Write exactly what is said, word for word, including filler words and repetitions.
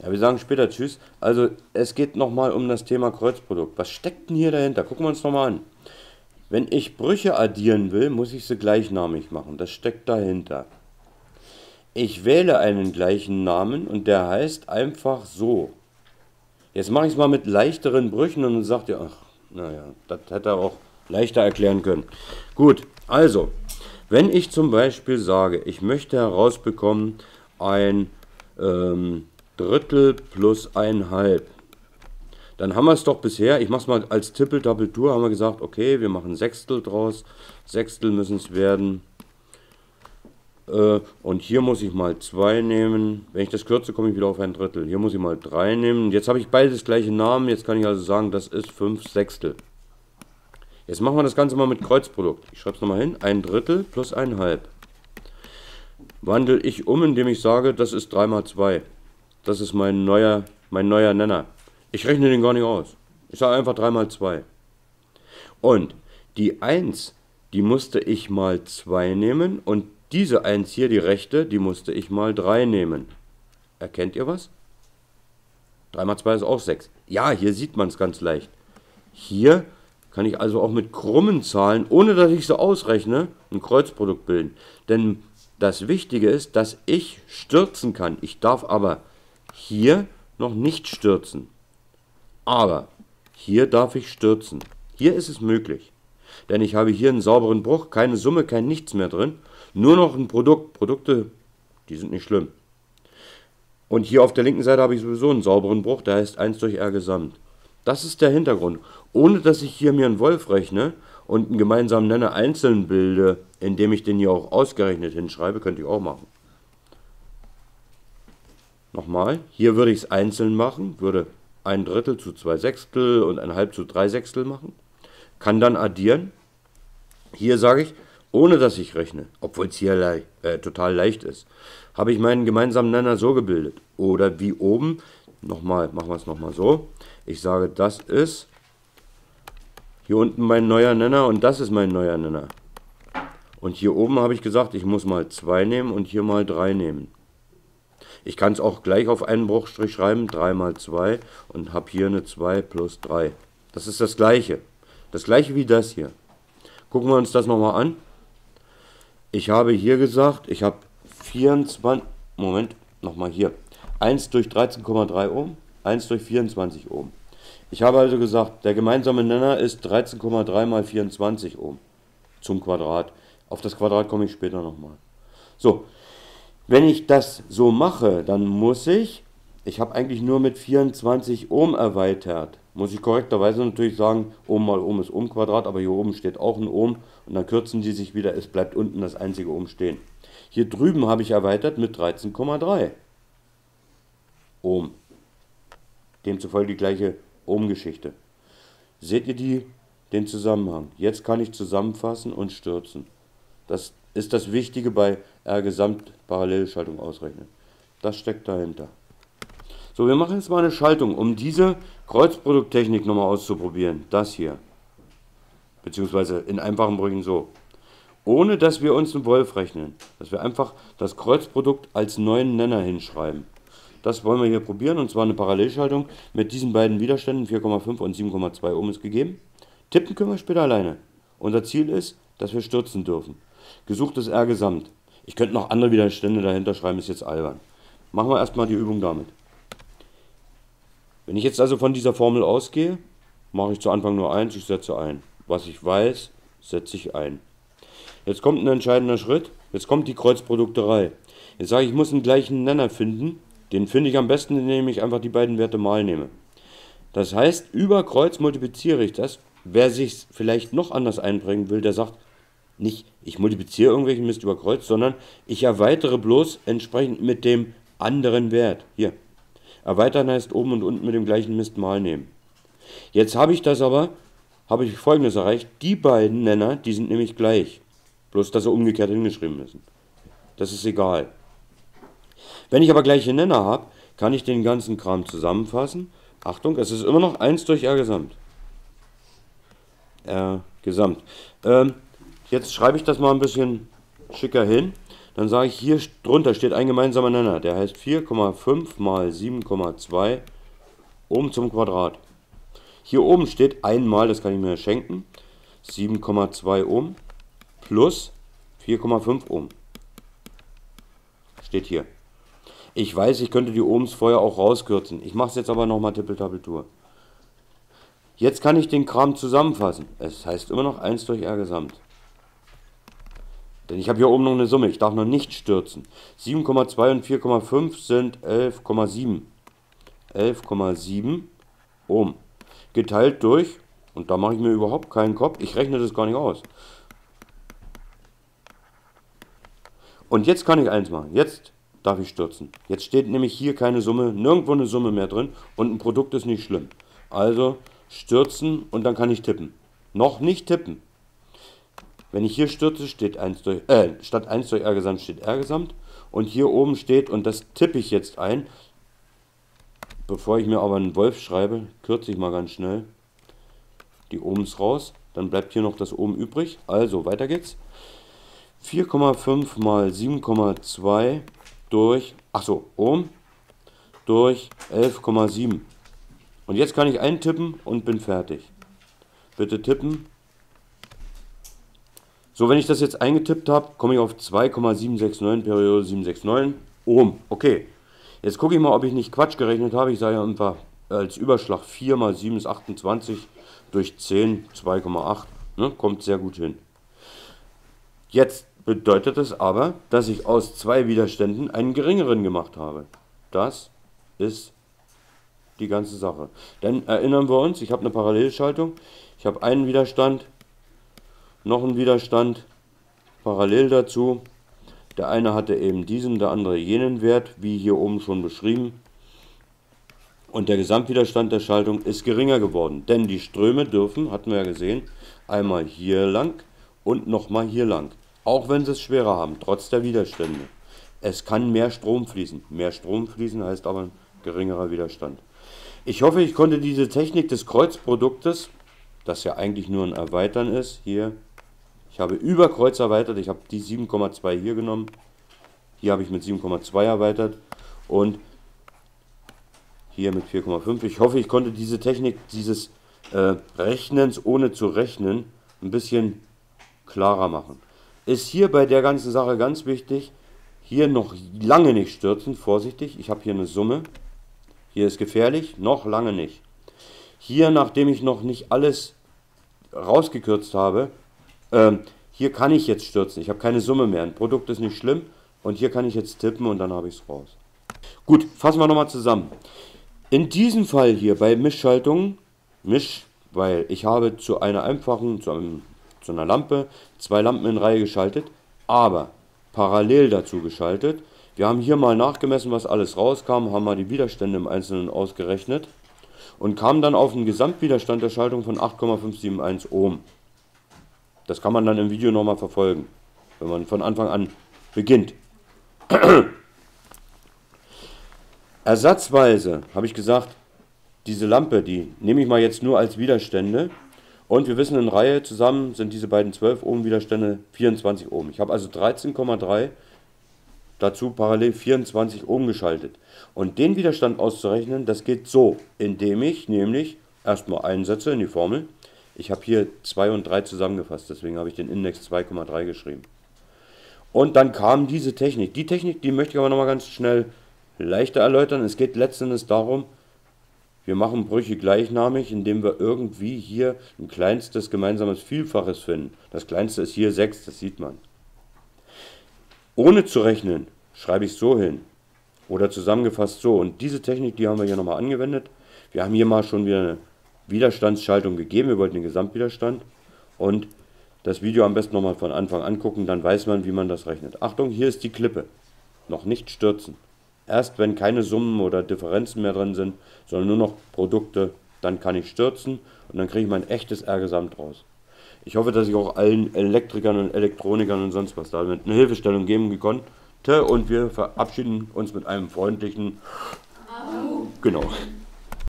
Ja, wir sagen später Tschüss. Also es geht nochmal um das Thema Kreuzprodukt. Was steckt denn hier dahinter? Gucken wir uns nochmal an. Wenn ich Brüche addieren will, muss ich sie gleichnamig machen. Das steckt dahinter. Ich wähle einen gleichen Namen und der heißt einfach so. Jetzt mache ich es mal mit leichteren Brüchen und dann sagt ihr, ach, naja, das hätte er auch leichter erklären können. Gut, also, wenn ich zum Beispiel sage, ich möchte herausbekommen ein ähm, Drittel plus ein Halb, dann haben wir es doch bisher, ich mache es mal als Tippel-Doppel-Tour, haben wir gesagt, okay, wir machen Sechstel draus, Sechstel müssen es werden. Und hier muss ich mal zwei nehmen. Wenn ich das kürze, komme ich wieder auf ein Drittel. Hier muss ich mal drei nehmen. Jetzt habe ich beide das gleiche Namen. Jetzt kann ich also sagen, das ist fünf Sechstel. Jetzt machen wir das Ganze mal mit Kreuzprodukt. Ich schreibe es nochmal hin. Ein Drittel plus ein Halb. Wandle ich um, indem ich sage, das ist drei mal zwei. Das ist mein neuer, mein neuer Nenner. Ich rechne den gar nicht aus. Ich sage einfach drei mal zwei. Und die eins, die musste ich mal zwei nehmen und diese eins hier, die rechte, die musste ich mal drei nehmen. Erkennt ihr was? drei mal zwei ist auch sechs. Ja, hier sieht man es ganz leicht. Hier kann ich also auch mit krummen Zahlen, ohne dass ich sie ausrechne, ein Kreuzprodukt bilden. Denn das Wichtige ist, dass ich stürzen kann. Ich darf aber hier noch nicht stürzen. Aber hier darf ich stürzen. Hier ist es möglich. Denn ich habe hier einen sauberen Bruch, keine Summe, kein Nichts mehr drin. Nur noch ein Produkt. Produkte, die sind nicht schlimm. Und hier auf der linken Seite habe ich sowieso einen sauberen Bruch, der heißt eins durch R gesamt. Das ist der Hintergrund. Ohne dass ich hier mir einen Wolf rechne und einen gemeinsamen Nenner einzeln bilde, indem ich den hier auch ausgerechnet hinschreibe, könnte ich auch machen. Nochmal, hier würde ich es einzeln machen, würde ein Drittel zu zwei Sechstel und ein Halb zu drei Sechstel machen. Kann dann addieren. Hier sage ich, ohne dass ich rechne, obwohl es hier le äh, total leicht ist, habe ich meinen gemeinsamen Nenner so gebildet. Oder wie oben, nochmal, machen wir es nochmal so. Ich sage, das ist hier unten mein neuer Nenner und das ist mein neuer Nenner. Und hier oben habe ich gesagt, ich muss mal zwei nehmen und hier mal drei nehmen. Ich kann es auch gleich auf einen Bruchstrich schreiben, drei mal zwei und habe hier eine zwei plus drei. Das ist das gleiche. Das gleiche wie das hier. Gucken wir uns das nochmal an. Ich habe hier gesagt, ich habe vierundzwanzig, Moment, nochmal hier, eins durch dreizehn Komma drei Ohm, eins durch vierundzwanzig Ohm. Ich habe also gesagt, der gemeinsame Nenner ist dreizehn Komma drei mal vierundzwanzig Ohm zum Quadrat. Auf das Quadrat komme ich später nochmal. So, wenn ich das so mache, dann muss ich, ich habe eigentlich nur mit vierundzwanzig Ohm erweitert. Muss ich korrekterweise natürlich sagen, Ohm mal Ohm ist Ohm Quadrat, aber hier oben steht auch ein Ohm und dann kürzen die sich wieder, es bleibt unten das einzige Ohm stehen. Hier drüben habe ich erweitert mit dreizehn Komma drei Ohm. Demzufolge die gleiche Ohm-Geschichte. Seht ihr die, den Zusammenhang? Jetzt kann ich zusammenfassen und stürzen. Das ist das Wichtige bei R-Gesamt-Parallelschaltung ausrechnen. Das steckt dahinter. So, wir machen jetzt mal eine Schaltung, um diese Kreuzprodukttechnik nochmal auszuprobieren. Das hier. Beziehungsweise in einfachen Brüchen so. Ohne dass wir uns einen Wolf rechnen. Dass wir einfach das Kreuzprodukt als neuen Nenner hinschreiben. Das wollen wir hier probieren, und zwar eine Parallelschaltung mit diesen beiden Widerständen, vier Komma fünf und sieben Komma zwei Ohm ist gegeben. Tippen können wir später alleine. Unser Ziel ist, dass wir stürzen dürfen. Gesuchtes R-Gesamt. Ich könnte noch andere Widerstände dahinter schreiben, ist jetzt albern. Machen wir erstmal die Übung damit. Wenn ich jetzt also von dieser Formel ausgehe, mache ich zu Anfang nur eins, ich setze ein. Was ich weiß, setze ich ein. Jetzt kommt ein entscheidender Schritt, jetzt kommt die Kreuzprodukterei. Jetzt sage ich, ich muss einen gleichen Nenner finden. Den finde ich am besten, indem ich einfach die beiden Werte mal nehme. Das heißt, über Kreuz multipliziere ich das. Wer sich vielleicht noch anders einbringen will, der sagt, nicht ich multipliziere irgendwelchen Mist über Kreuz, sondern ich erweitere bloß entsprechend mit dem anderen Wert. Hier. Erweitern heißt oben und unten mit dem gleichen Mist mal nehmen. Jetzt habe ich das aber, habe ich Folgendes erreicht. Die beiden Nenner, die sind nämlich gleich. Bloß, dass sie umgekehrt hingeschrieben müssen. Das ist egal. Wenn ich aber gleiche Nenner habe, kann ich den ganzen Kram zusammenfassen. Achtung, es ist immer noch eins durch R Gesamt. R Gesamt. Ähm, jetzt schreibe ich das mal ein bisschen schicker hin. dann sage ich, hier drunter steht ein gemeinsamer Nenner, der heißt vier Komma fünf mal sieben Komma zwei Ohm zum Quadrat. Hier oben steht einmal, das kann ich mir schenken, sieben Komma zwei Ohm plus vier Komma fünf Ohm. Steht hier. Ich weiß, ich könnte die Ohms vorher auch rauskürzen. Ich mache es jetzt aber nochmal Tippeltappeltour. Jetzt kann ich den Kram zusammenfassen. Es heißt immer noch eins durch R gesamt. Denn ich habe hier oben noch eine Summe. Ich darf noch nicht stürzen. sieben Komma zwei und vier Komma fünf sind elf Komma sieben. elf Komma sieben Ohm. Geteilt durch, und da mache ich mir überhaupt keinen Kopf, ich rechne das gar nicht aus. Und jetzt kann ich eins machen. Jetzt darf ich stürzen. Jetzt steht nämlich hier keine Summe, nirgendwo eine Summe mehr drin und ein Produkt ist nicht schlimm. Also stürzen und dann kann ich tippen. Noch nicht tippen. Wenn ich hier stürze, steht eins durch, äh, statt eins durch R gesamt steht R gesamt. Und hier oben steht, und das tippe ich jetzt ein, bevor ich mir aber einen Wolf schreibe, kürze ich mal ganz schnell die Ohms raus. Dann bleibt hier noch das Ohm übrig. Also, weiter geht's. vier Komma fünf mal sieben Komma zwei durch, achso, Ohm, durch elf Komma sieben. Und jetzt kann ich eintippen und bin fertig. Bitte tippen. So, wenn ich das jetzt eingetippt habe, komme ich auf zwei Komma sieben sechs neun, Periode sieben sechs neun, Ohm. Okay, jetzt gucke ich mal, ob ich nicht Quatsch gerechnet habe. Ich sage ja einfach als Überschlag vier mal sieben ist achtundzwanzig, durch zehn, zwei Komma acht. Ne, kommt sehr gut hin. Jetzt bedeutet es aber, dass ich aus zwei Widerständen einen geringeren gemacht habe. Das ist die ganze Sache. Denn erinnern wir uns, ich habe eine Parallelschaltung. Ich habe einen Widerstand, noch einen Widerstand, parallel dazu. Der eine hatte eben diesen, der andere jenen Wert, wie hier oben schon beschrieben. Und der Gesamtwiderstand der Schaltung ist geringer geworden. Denn die Ströme dürfen, hatten wir ja gesehen, einmal hier lang und nochmal hier lang. Auch wenn sie es schwerer haben, trotz der Widerstände. Es kann mehr Strom fließen. Mehr Strom fließen heißt aber ein geringerer Widerstand. Ich hoffe, ich konnte diese Technik des Kreuzproduktes, das ja eigentlich nur ein Erweitern ist, hier, ich habe über Kreuz erweitert, ich habe die sieben Komma zwei hier genommen, hier habe ich mit sieben Komma zwei erweitert und hier mit vier Komma fünf. Ich hoffe, ich konnte diese Technik dieses äh, Rechnens ohne zu rechnen ein bisschen klarer machen. Ist hier bei der ganzen Sache ganz wichtig, hier noch lange nicht stürzen, vorsichtig, ich habe hier eine Summe, hier ist gefährlich, noch lange nicht. Hier, nachdem ich noch nicht alles rausgekürzt habe, äh, hier kann ich jetzt stürzen, ich habe keine Summe mehr, ein Produkt ist nicht schlimm und hier kann ich jetzt tippen und dann habe ich es raus. Gut, fassen wir nochmal zusammen. In diesem Fall hier bei Mischschaltungen, Misch, weil ich habe zu einer einfachen, zu einem zu einer Lampe, zwei Lampen in Reihe geschaltet, aber parallel dazu geschaltet. Wir haben hier mal nachgemessen, was alles rauskam, haben mal die Widerstände im Einzelnen ausgerechnet und kamen dann auf einen Gesamtwiderstand der Schaltung von acht Komma fünf sieben eins Ohm. Das kann man dann im Video nochmal verfolgen, wenn man von Anfang an beginnt. Ersatzweise habe ich gesagt, diese Lampe, die nehme ich mal jetzt nur als Widerstände. Und wir wissen, in Reihe zusammen sind diese beiden zwölf Ohm Widerstände vierundzwanzig Ohm. Ich habe also dreizehn Komma drei, dazu parallel vierundzwanzig Ohm geschaltet. Und den Widerstand auszurechnen, das geht so, indem ich nämlich erstmal einsetze in die Formel. Ich habe hier zwei und drei zusammengefasst, deswegen habe ich den Index zwei Komma drei geschrieben. Und dann kam diese Technik. Die Technik, die möchte ich aber nochmal ganz schnell leichter erläutern. Es geht letztendlich darum, wir machen Brüche gleichnamig, indem wir irgendwie hier ein kleinstes gemeinsames Vielfaches finden. Das kleinste ist hier sechs, das sieht man. Ohne zu rechnen, schreibe ich es so hin. Oder zusammengefasst so. Und diese Technik, die haben wir hier nochmal angewendet. Wir haben hier mal schon wieder eine Widerstandsschaltung gegeben. Wir wollten den Gesamtwiderstand. Und das Video am besten nochmal von Anfang an gucken, dann weiß man, wie man das rechnet. Achtung, hier ist die Klippe. Noch nicht stürzen. Erst wenn keine Summen oder Differenzen mehr drin sind, sondern nur noch Produkte, dann kann ich stürzen und dann kriege ich mein echtes R-Gesamt raus. Ich hoffe, dass ich auch allen Elektrikern und Elektronikern und sonst was damit eine Hilfestellung geben konnte und wir verabschieden uns mit einem freundlichen Au. Genau.